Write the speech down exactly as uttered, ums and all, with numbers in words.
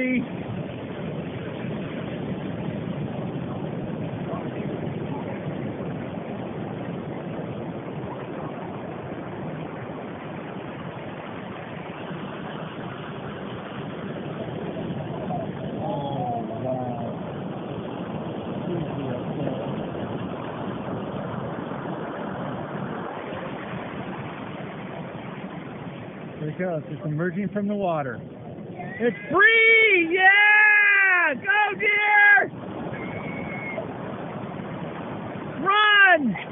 buddy. There it goes. It's emerging from the water. It's free! Yeah! Go, deer! Run!